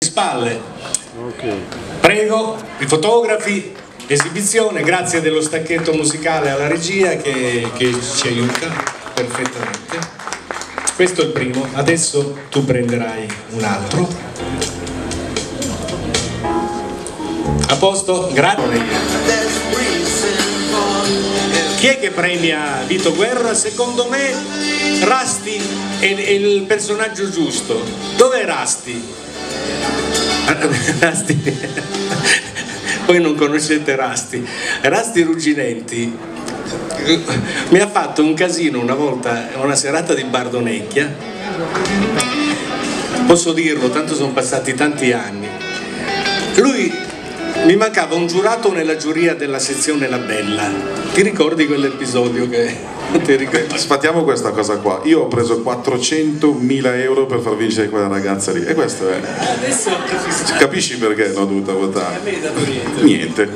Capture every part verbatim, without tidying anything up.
spalle. Okay. Prego, i fotografi, esibizione, grazie dello stacchetto musicale alla regia che, che ci aiuta perfettamente. Questo è il primo, adesso tu prenderai un altro. A posto? Grazie. Chi è che premia Vito Guerra? Secondo me Rasti è, è il personaggio giusto. Dov'è Rasti? Rasti. Voi non conoscete Rasti. Rasti Rugginenti mi ha fatto un casino una volta, una serata di Bardonecchia. Posso dirlo, tanto sono passati tanti anni. Lui mi mancava un giurato nella giuria della sezione La Bella. Ti ricordi quell'episodio che ti ricordi? Sfatiamo questa cosa qua. Io ho preso quattrocentomila euro per far vincere quella ragazza lì. E questo è. Adesso capisci, capisci perché non ho dovuto votare? A me dato niente. Niente.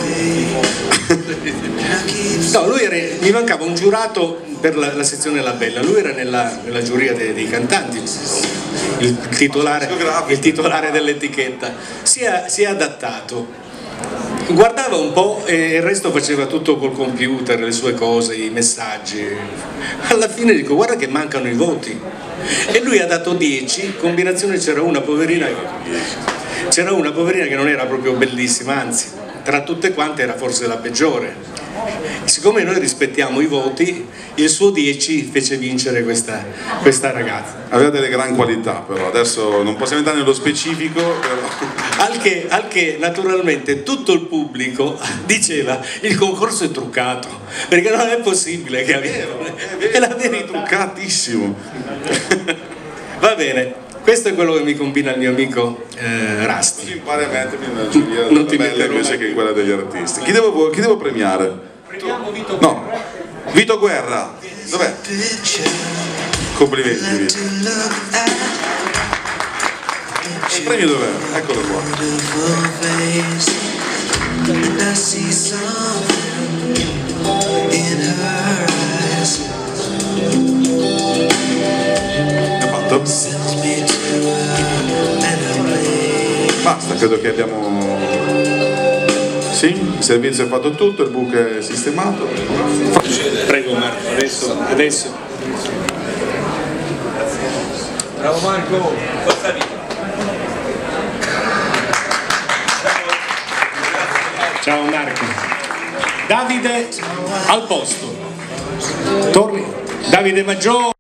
No, lui era, mi mancava un giurato per la, la sezione La Bella. Lui era nella, nella giuria dei, dei cantanti. Il titolare, il titolare dell'etichetta. Si è, si è adattato. Guardava un po' e il resto faceva tutto col computer, le sue cose, i messaggi. Alla fine dico: guarda che mancano i voti. E lui ha dato dieci, in combinazione c'era una poverina, c'era una poverina che non era proprio bellissima, anzi, tra tutte quante era forse la peggiore. Siccome noi rispettiamo i voti, il suo dieci fece vincere questa, questa ragazza. Aveva delle gran qualità, però adesso non possiamo entrare nello specifico. Però... Al che, al che naturalmente tutto il pubblico diceva: il concorso è truccato, perché non è possibile che abbia... È la verità, truccatissimo. Va bene, questo è quello che mi combina il mio amico eh, Rasti. Così impari a mettermi nella giuria non ti bella invece che quella degli artisti. Chi devo, chi devo premiare? Premiamo Vito No, Guerra. Vito Guerra. Dov'è? Complimenti Vito. Il premio dov'è? Eccolo qua. È fatto? Basta, credo che abbiamo... Sì, il servizio è fatto tutto, il book è sistemato. Prego Marco, adesso, adesso. Bravo Marco, forza vita. Ciao Marco. Davide al posto. Torni. Davide Maggiore.